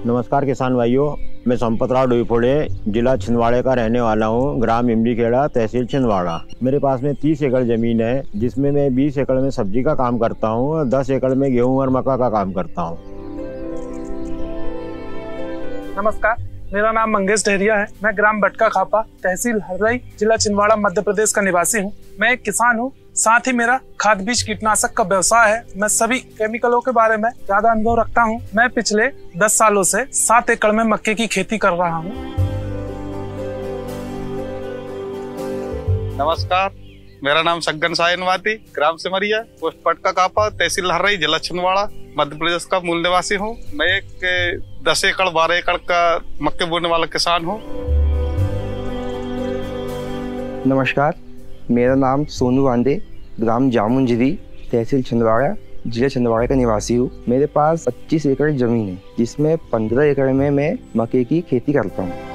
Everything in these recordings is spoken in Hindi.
नमस्कार किसान भाइयों, मैं संपतराव डोईफोड़े जिला छिंदवाड़ा का रहने वाला हूँ। ग्राम इमलीखेड़ा, तहसील छिंदवाड़ा। मेरे पास में 30 एकड़ जमीन है, जिसमें मैं 20 एकड़ में सब्जी का काम करता हूँ और 10 एकड़ में गेहूं और मक्का का काम करता हूँ। नमस्कार, मेरा नाम मंगेश डहरिया है। मैं ग्राम बटका खापा, तहसील हरदई, जिला छिंदवाड़ा, मध्य प्रदेश का निवासी हूँ। मैं एक किसान हूँ, साथ ही मेरा खाद बीज कीटनाशक का व्यवसाय है। मैं सभी केमिकलों के बारे में ज्यादा अनुभव रखता हूँ। मैं पिछले 10 सालों से 7 एकड़ में मक्के की खेती कर रहा हूँ। नमस्कार, मेरा नाम शग्गन सायनवाती, ग्राम सिमरिया, पोस्ट बटका खापा, तहसील हरदई, जिला छिंदवाड़ा, मध्य प्रदेश का मूल निवासी हूँ। मैं एक 10 एकड़ 12 एकड़ का मक्के बोने वाला किसान हूँ। नमस्कार, मेरा नाम सोनू वांदे, ग्राम जामुंजरी, तहसील छिंदवाड़ा, जिला छिंदवाड़ा का निवासी हूँ। मेरे पास 25 एकड़ जमीन है, जिसमें 15 एकड़ में मैं मक्के की खेती करता हूँ।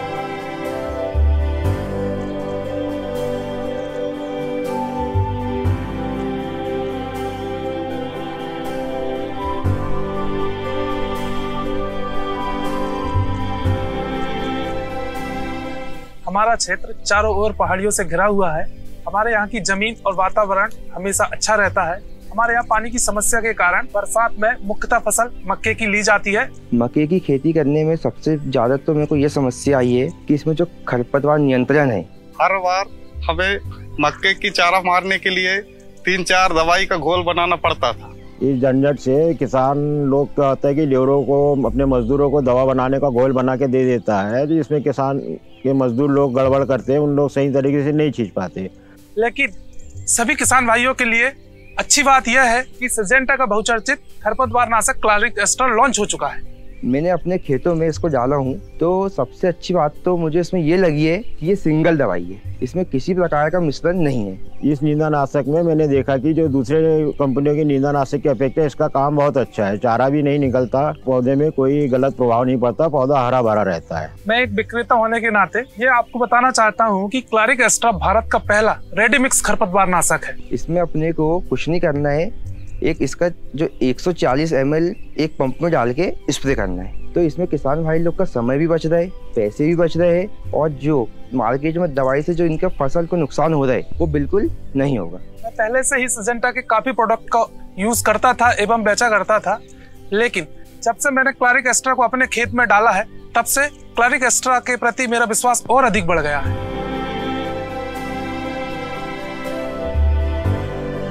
हमारा क्षेत्र चारों ओर पहाड़ियों से घिरा हुआ है। हमारे यहाँ की जमीन और वातावरण हमेशा अच्छा रहता है। हमारे यहाँ पानी की समस्या के कारण बरसात में मुख्यतः फसल मक्के की ली जाती है। मक्के की खेती करने में सबसे ज्यादा तो मेरे को ये समस्या आई है कि इसमें जो खरपतवार नियंत्रण है, हर बार हमें मक्के की चारा मारने के लिए 3-4 दवाई का घोल बनाना पड़ता था। इस झंझट से किसान लोग कहते हैं कि लेबरों को, अपने मजदूरों को दवा बनाने का घोल बना के दे देता है, तो इसमें किसान के मजदूर लोग गड़बड़ करते हैं, उन लोग सही तरीके से नहीं छींच पाते। लेकिन सभी किसान भाइयों के लिए अच्छी बात यह है कि सिजेंटा का बहुचर्चित खरपतवार नाशक क्लारिक एक्स्ट्रा लॉन्च हो चुका है। मैंने अपने खेतों में इसको डाला हूँ, तो सबसे अच्छी बात तो मुझे इसमें ये लगी है कि ये सिंगल दवाई है, इसमें किसी प्रकार का मिश्रण नहीं है। इस नींदानाशक में मैंने देखा कि जो दूसरे कंपनियों की नींदानाशक की अपेक्षा इसका काम बहुत अच्छा है। चारा भी नहीं निकलता, पौधे में कोई गलत प्रभाव नहीं पड़ता, पौधा हरा भरा रहता है। मैं एक विक्रेता होने के नाते ये आपको बताना चाहता हूँ कि क्लारिक एक्स्ट्रा भारत का पहला रेडी मिक्स खरपतवार नाशक है। इसमें अपने को कुछ नहीं करना है, एक इसका जो 140 ml एक पंप में डाल के स्प्रे करना है। तो इसमें किसान भाई लोग का समय भी बच रहा है, पैसे भी बच रहे हैं, और जो मार्केट में दवाई से जो इनका फसल को नुकसान हो रहा है वो बिल्कुल नहीं होगा। मैं पहले से ही सिजेंटा के काफी प्रोडक्ट का यूज करता था एवं बेचा करता था, लेकिन जब से मैंने क्लारिक एक्स्ट्रा को अपने खेत में डाला है, तब से क्लारिक एक्स्ट्रा के प्रति मेरा विश्वास और अधिक बढ़ गया है।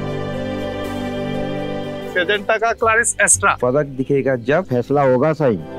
सिजेंटा का क्लारिक एक्स्ट्रा फर्क दिखेगा जब फैसला होगा सही।